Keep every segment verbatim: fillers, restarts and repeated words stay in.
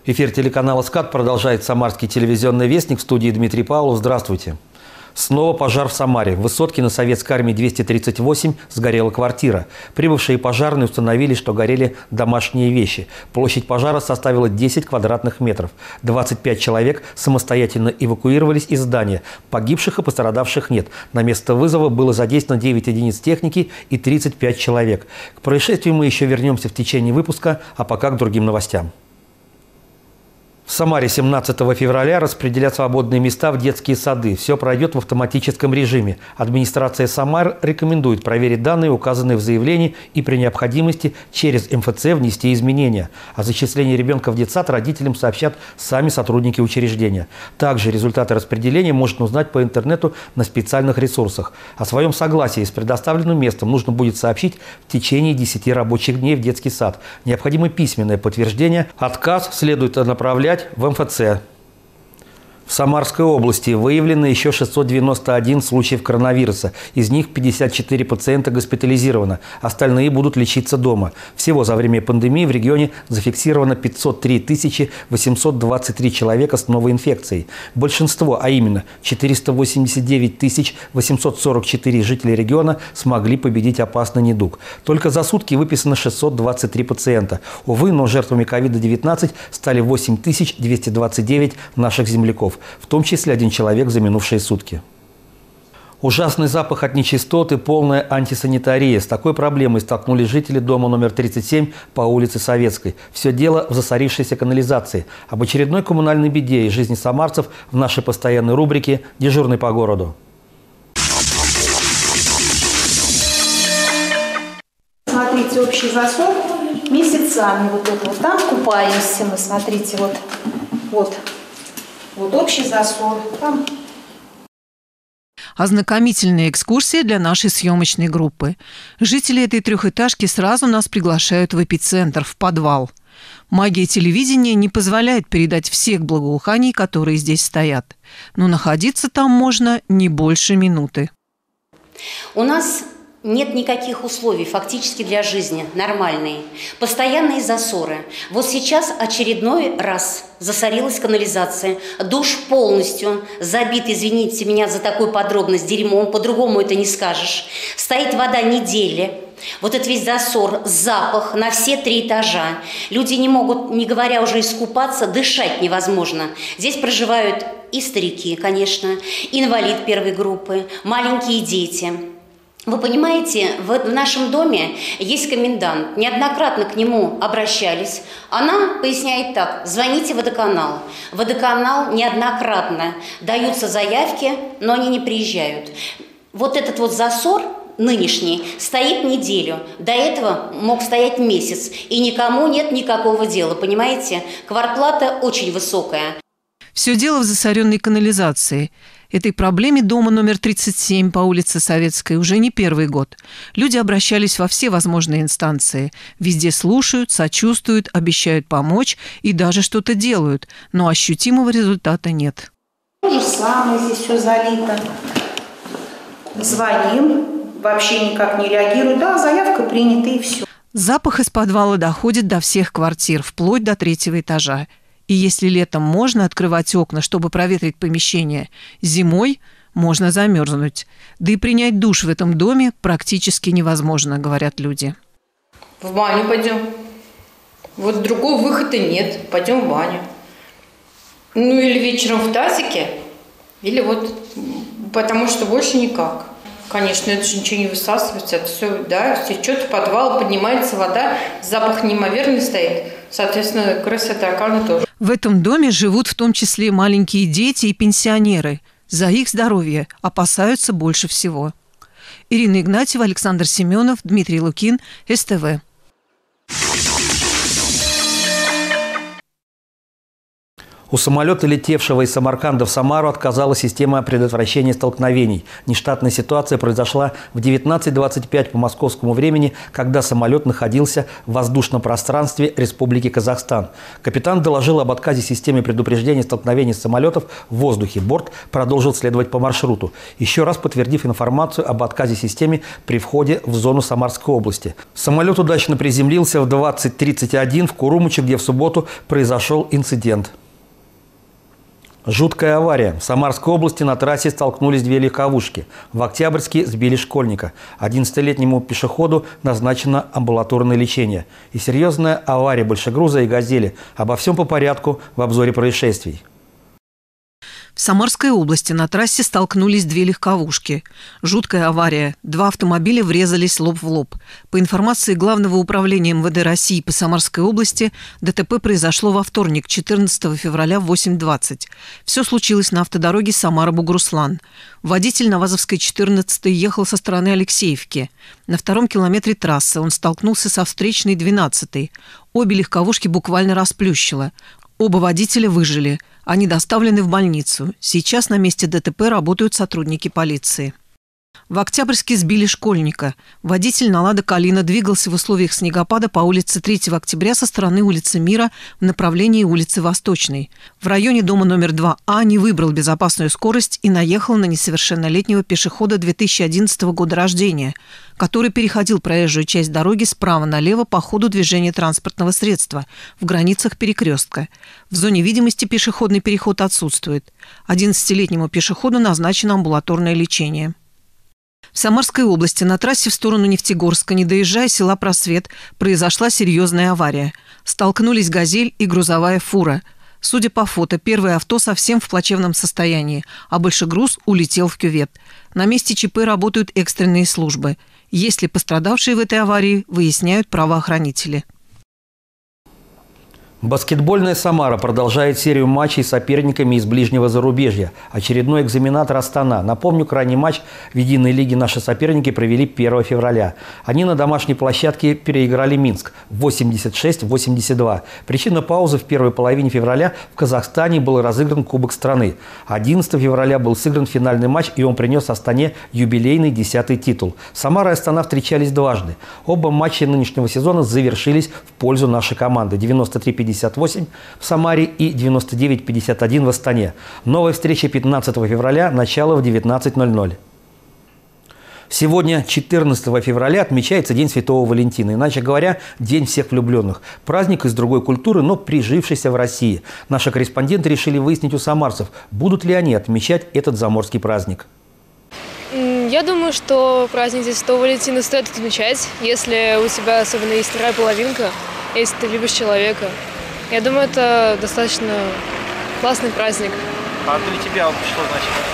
Эфир телеканала «СКАТ» продолжает самарский телевизионный вестник. В студии Дмитрий Павлов. Здравствуйте. Снова пожар в Самаре. В высотке на Советской армии двести тридцать восемь сгорела квартира. Прибывшие пожарные установили, что горели домашние вещи. Площадь пожара составила десять квадратных метров. двадцать пять человек самостоятельно эвакуировались из здания. Погибших и пострадавших нет. На место вызова было задействовано девять единиц техники и тридцать пять человек. К происшествию мы еще вернемся в течение выпуска, а пока к другим новостям. В Самаре семнадцатого февраля распределят свободные места в детские сады. Все пройдет в автоматическом режиме. Администрация Самары рекомендует проверить данные, указанные в заявлении, и при необходимости через эм эф цэ внести изменения. О зачислении ребенка в детсад родителям сообщат сами сотрудники учреждения. Также результаты распределения можно узнать по интернету на специальных ресурсах. О своем согласии с предоставленным местом нужно будет сообщить в течение десяти рабочих дней в детский сад. Необходимо письменное подтверждение. Отказ следует направлять в эм эф цэ. В Самарской области выявлено еще шестьсот девяносто один случаев коронавируса. Из них пятьдесят четыре пациента госпитализировано. Остальные будут лечиться дома. Всего за время пандемии в регионе зафиксировано пятьсот три тысячи восемьсот двадцать три человека с новой инфекцией. Большинство, а именно четыреста восемьдесят девять тысяч восемьсот сорок четыре жителей региона, смогли победить опасный недуг. Только за сутки выписано шестьсот двадцать три пациента. Увы, но жертвами ковид девятнадцать стали восемь тысяч двести двадцать девять наших земляков, в том числе один человек за минувшие сутки. Ужасный запах от нечистот и полная антисанитария. С такой проблемой столкнулись жители дома номер тридцать семь по улице Советской. Все дело в засорившейся канализации. Об очередной коммунальной беде и жизни самарцев в нашей постоянной рубрике «Дежурный по городу». Смотрите, общий засор месяцами. Вот это вот там купаемся мы, смотрите, вот, вот. Вот общий засор. Там. Ознакомительная экскурсия для нашей съемочной группы. Жители этой трехэтажки сразу нас приглашают в эпицентр, в подвал. Магия телевидения не позволяет передать всех благоуханий, которые здесь стоят. Но находиться там можно не больше минуты. У нас нет никаких условий фактически для жизни, нормальные. Постоянные засоры. Вот сейчас очередной раз засорилась канализация. Душ полностью забит, извините меня за такую подробность, дерьмом, по-другому это не скажешь. Стоит вода недели. Вот этот весь засор, запах на все три этажа. Люди не могут, не говоря уже искупаться, дышать невозможно. Здесь проживают и старики, конечно, инвалид первой группы, маленькие дети. Вы понимаете, в нашем доме есть комендант. Неоднократно к нему обращались. Она поясняет так: звоните в водоканал. Водоканал неоднократно даются заявки, но они не приезжают. Вот этот вот засор нынешний стоит неделю. До этого мог стоять месяц. И никому нет никакого дела, понимаете? Квартплата очень высокая. Все дело в засоренной канализации. Этой проблеме дома номер тридцать семь по улице Советской уже не первый год. Люди обращались во все возможные инстанции. Везде слушают, сочувствуют, обещают помочь и даже что-то делают. Но ощутимого результата нет. То же самое, здесь все залито. Звоним, вообще никак не реагируют. Да, заявка принята и все. Запах из подвала доходит до всех квартир, вплоть до третьего этажа. И если летом можно открывать окна, чтобы проветрить помещение, зимой можно замерзнуть. Да и принять душ в этом доме практически невозможно, говорят люди. В баню пойдем. Вот другого выхода нет. Пойдем в баню. Ну или вечером в тазике, или вот, потому что больше никак. Конечно, это же ничего не высасывается, это все, да, течет в подвал, поднимается вода, запах неимоверный стоит, соответственно, крысы, тараканы тоже. В этом доме живут в том числе маленькие дети и пенсионеры. За их здоровье опасаются больше всего. Ирина Игнатьева, Александр Семенов, Дмитрий Лукин, эс тэ вэ. У самолета, летевшего из Самарканда в Самару, отказала система предотвращения столкновений. Нештатная ситуация произошла в девятнадцать двадцать пять по московскому времени, когда самолет находился в воздушном пространстве Республики Казахстан. Капитан доложил об отказе системы предупреждения столкновений самолетов в воздухе. Борт продолжил следовать по маршруту, еще раз подтвердив информацию об отказе системы при входе в зону Самарской области. Самолет удачно приземлился в двадцать тридцать один в Курумыче, где в субботу произошел инцидент. Жуткая авария. В Самарской области на трассе столкнулись две легковушки. В Октябрьске сбили школьника. одиннадцатилетнему пешеходу назначено амбулаторное лечение. И серьезная авария большегруза и «Газели». Обо всем по порядку в обзоре происшествий. В Самарской области на трассе столкнулись две легковушки. Жуткая авария. Два автомобиля врезались лоб в лоб. По информации Главного управления эм вэ дэ России по Самарской области, ДТП произошло во вторник, четырнадцатого февраля в восемь двадцать. Все случилось на автодороге Самара-Бугуруслан. Водитель на Вазовской четырнадцатой ехал со стороны Алексеевки. На втором километре трассы он столкнулся со встречной двенадцатой. Обе легковушки буквально расплющило. Оба водителя выжили. Они доставлены в больницу. Сейчас на месте ДТП работают сотрудники полиции. В Октябрьске сбили школьника. Водитель на «Лада Калина» двигался в условиях снегопада по улице третьего октября со стороны улицы Мира в направлении улицы Восточной. В районе дома номер два А не выбрал безопасную скорость и наехал на несовершеннолетнего пешехода две тысячи одиннадцатого года рождения, который переходил проезжую часть дороги справа налево по ходу движения транспортного средства в границах перекрестка. В зоне видимости пешеходный переход отсутствует. одиннадцатилетнему пешеходу назначено амбулаторное лечение. В Самарской области на трассе в сторону Нефтегорска, не доезжая села Просвет, произошла серьезная авария. Столкнулись «Газель» и грузовая фура. Судя по фото, первое авто совсем в плачевном состоянии, а большегруз улетел в кювет. На месте ЧП работают экстренные службы. Есть ли пострадавшие в этой аварии, выясняют правоохранители. Баскетбольная «Самара» продолжает серию матчей с соперниками из ближнего зарубежья. Очередной экзаменатор «Астана». Напомню, крайний матч в единой лиге наши соперники провели первого февраля. Они на домашней площадке переиграли Минск восемьдесят шесть восемьдесят два. Причина паузы: в первой половине февраля в Казахстане был разыгран Кубок страны. одиннадцатого февраля был сыгран финальный матч, и он принес «Астане» юбилейный десятый титул. «Самара» и «Астана» встречались дважды. Оба матча нынешнего сезона завершились в пользу нашей команды. девяносто три пятьдесят восемь в Самаре и девяносто девять пятьдесят один в Астане. Новая встреча пятнадцатого февраля, начало в девятнадцать ноль ноль. Сегодня, четырнадцатого февраля, отмечается День Святого Валентина, иначе говоря, День всех влюбленных. Праздник из другой культуры, но прижившийся в России. Наши корреспонденты решили выяснить у самарцев, будут ли они отмечать этот заморский праздник. Я думаю, что праздник День Святого Валентина стоит отмечать, если у тебя особенно есть вторая половинка, если ты любишь человека. Я думаю, это достаточно классный праздник. А для тебя что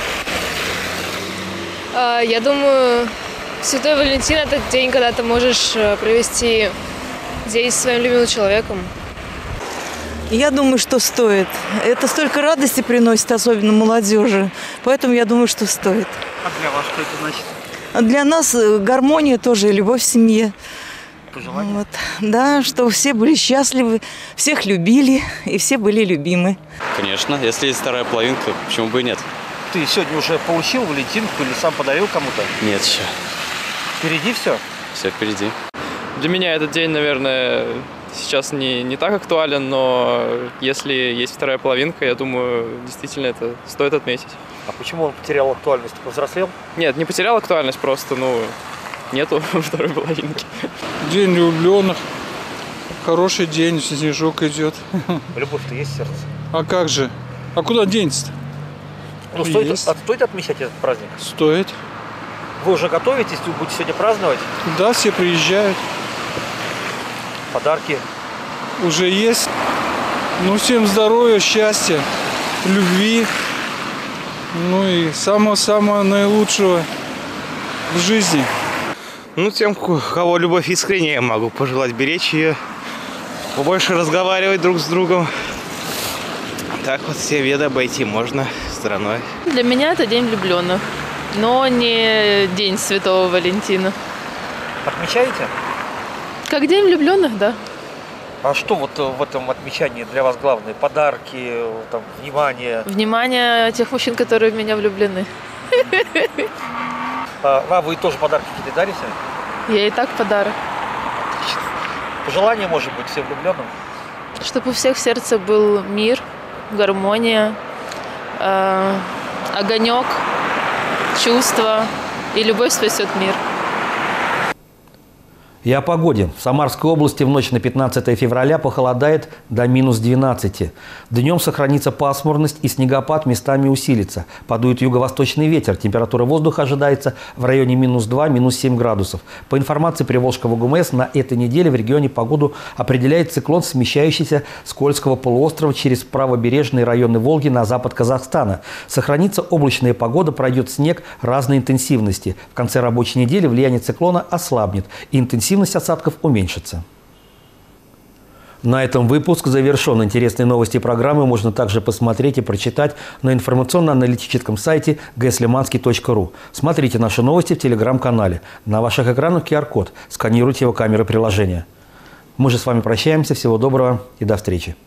значит? Я думаю, Святой Валентин – это день, когда ты можешь провести день со своим любимым человеком. Я думаю, что стоит. Это столько радости приносит, особенно молодежи. Поэтому я думаю, что стоит. А для вас что это значит? А для нас гармония тоже, любовь в семье. Пожелания? Вот. Да, чтобы все были счастливы, всех любили и все были любимы. Конечно, если есть вторая половинка, почему бы и нет? Ты сегодня уже получил Валентинку или сам подарил кому-то? Нет еще. Впереди все? Все впереди. Для меня этот день, наверное, сейчас не, не так актуален, но если есть вторая половинка, я думаю, действительно это стоит отметить. А почему он потерял актуальность? Повзрослел? Нет, не потерял актуальность, просто, ну, нету второй половинки. День влюбленных. Хороший день, снежок идет. Любовь-то есть в сердце. А как же? А куда денется-то? Ну, стоит, а стоит отмечать этот праздник? Стоит. Вы уже готовитесь? Вы будете сегодня праздновать? Да, все приезжают. Подарки? Уже есть. Ну, всем здоровья, счастья, любви. Ну и самого-самого наилучшего в жизни. Ну, тем, у кого любовь искренняя, я могу пожелать беречь ее, побольше разговаривать друг с другом. Так вот все беды обойти можно стороной. Для меня это день влюбленных, но не день Святого Валентина. Отмечаете? Как день влюбленных, да. А что вот в этом отмечании для вас главное? Подарки, там, внимание? Внимание тех мужчин, которые в меня влюблены. А, а вы тоже подарки какие-то дарите? Я и так подарок. Пожелание, может быть, всем влюбленным? Чтобы у всех в сердце был мир, гармония, э, огонек, чувства, и любовь спасет мир. И о погоде. В Самарской области в ночь на пятнадцатое февраля похолодает до минус двенадцати. Днем сохранится пасмурность и снегопад местами усилится. Подует юго-восточный ветер. Температура воздуха ожидается в районе минус два - минус семь градусов. По информации Приволжского ГУМС, на этой неделе в регионе погоду определяет циклон, смещающийся с Кольского полуострова через правобережные районы Волги на запад Казахстана. Сохранится облачная погода, пройдет снег разной интенсивности. В конце рабочей недели влияние циклона ослабнет и интенсивность осадков уменьшится. На этом выпуск завершен. Интересные новости программы можно также посмотреть и прочитать на информационно-аналитическом сайте гэ эс лиманский точка ру. Смотрите наши новости в телеграм-канале. На ваших экранах ку ар код. Сканируйте его камеры приложения. Мы же с вами прощаемся. Всего доброго и до встречи.